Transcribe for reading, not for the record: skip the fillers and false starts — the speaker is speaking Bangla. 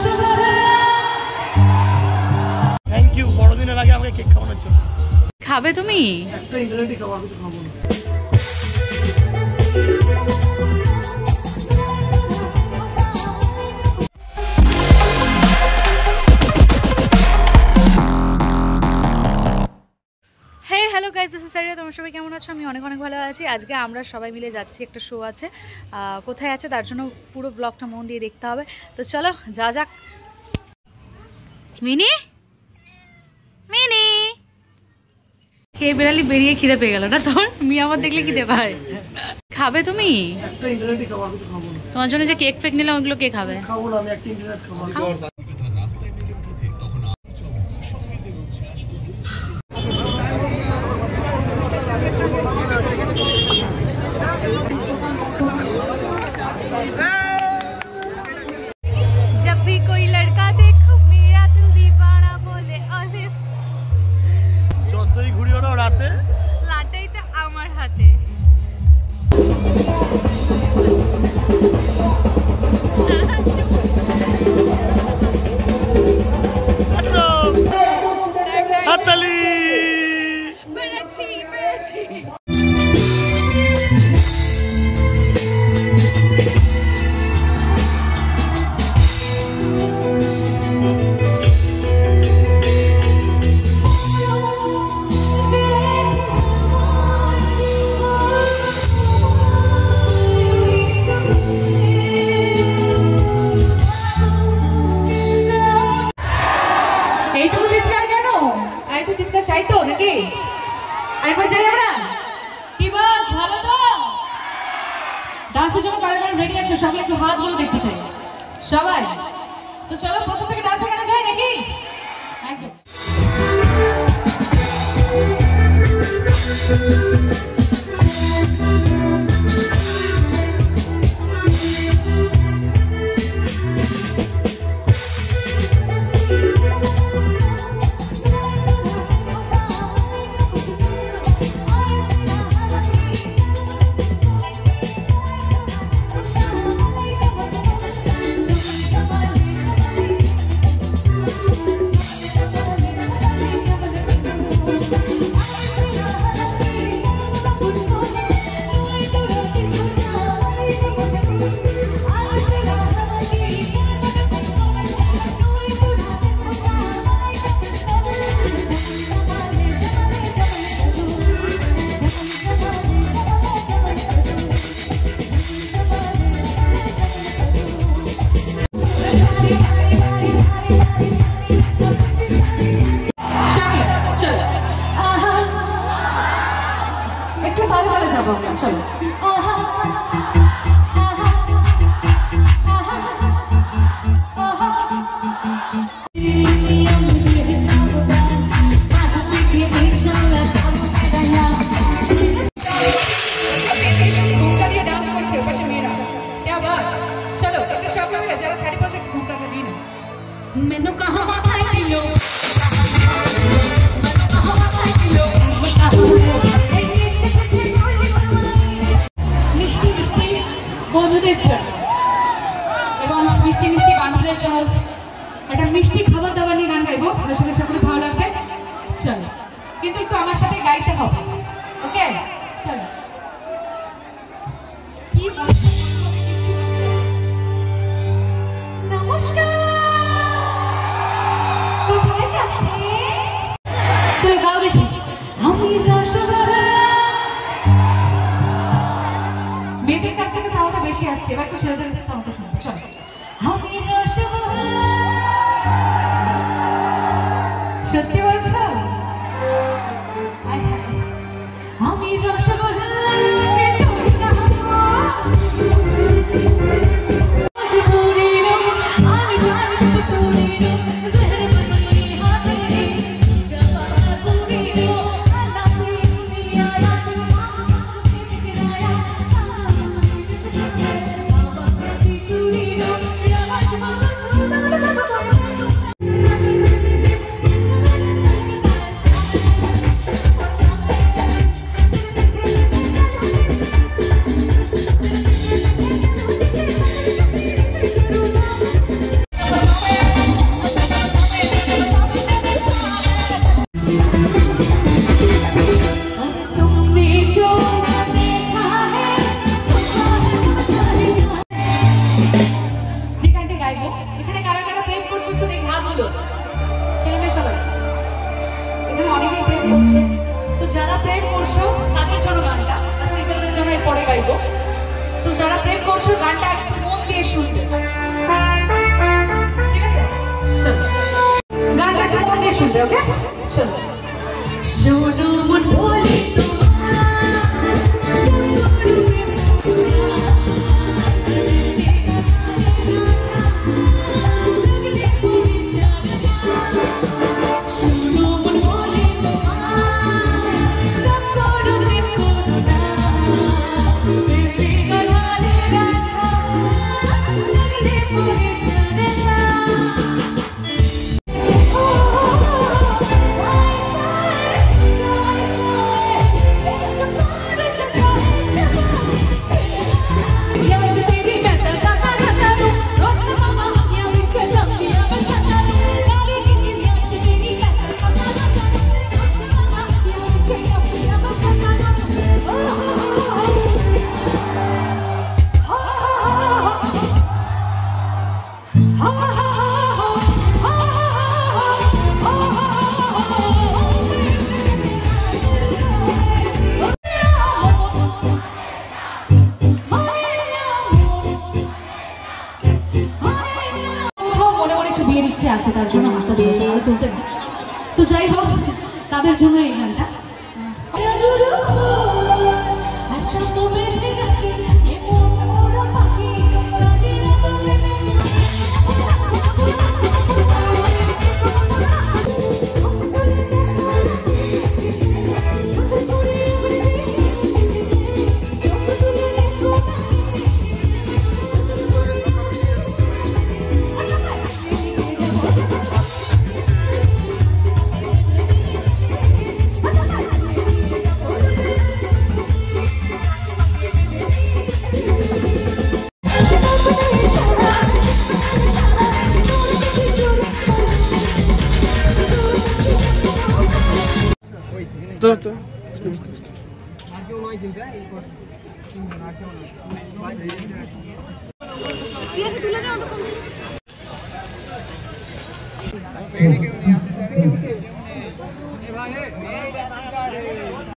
থ্যাংক ইউ বড়দিনের আগে আমাকে কেক খাওয়ানোর জন্য। খাবে তুমি? একটা ইন্টারনেটই খাওয়ার কিছু খাবো না। Hello guys, this is Saria. তোমরা সবাই কেমন আছো? আমি অনেক অনেক ভালো আছি। আজকে আমরা সবাই মিলে যাচ্ছি, একটা শো আছে। কোথায় আছে তার জন্য পুরো ব্লগটা মন দিয়ে দেখতে হবে। তো চলো যা যাক। মিনি মিনি খেয়ে বেড়ালি, বেরিয়ে খিদে পেয়ে গেল না তোর? মি আমার দেখলে খিদে পায়। খাবে তুমি? একটা ইন্টারনেটই খাওয়ার কিছু খাবো না। তোমার জন্য যে কেক ফেক নিলে ওগুলো কে খাবে? খাবো না, আমি একটা ইন্টারনেট খাবো। जब भी कोई लड़का देखो मेरा दिल दीवाना बोले अरे যতই ঘুরি ওরাও রাতে লাটাই তো আমার হাতে। হাততালি। পেরেছি পেরেছি। এইটুকু চিৎকার কেন? আর একটু চিৎকার চাইতো নাকি? আরেকবার চাই আমরা? কি বাস, ভালো তো? ডান্সের জন্য কারা কারা রেডি আছে? সবাই একটু হাতগুলো দেখতে চাই সবাই। তো চলো প্রথম থেকে ডান্সে কেন যায় নাকি? একদম। मैंने कहा মিষ্টি মিষ্টি বন্ধুদের জন্য এবং মিষ্টি মিষ্টি বান্ধবীদের জন্য একটা মিষ্টি খাবার দাবার নিয়ে গান গাইবো। আসলে সকলে ভালো লাগবে। চলো, কিন্তু একটু আমার সাথে গাইতে হবে, ওকে? চলো। কি নমস্কার, কোথায় যাচ্ছে? চলো গাও দেখি। আমি রসগোল্লা। মেয়েদের কাছ থেকে সাউন্ডটা বেশি আসছে, এবার একটু ছেলেদের কাছে সাউন্ডটা শুনবো। চলো। আমি রসগোল্লা। সত্যি বলছো? আমি রসগোল্লা সে তুমি না গাইবো, তো যারা প্রেম করছো গানটা একটু মন দিয়ে শুনবে, ঠিক আছে? চলো গানটা একটু মন দিয়ে শুনবে, ওকে? চলো। শোনো মন বলি আছে, তার জন্য হাতটা দিয়েছে, আর তুলতে না। তো যাই হোক, তাদের জন্য এই গানটা। তুলে দাও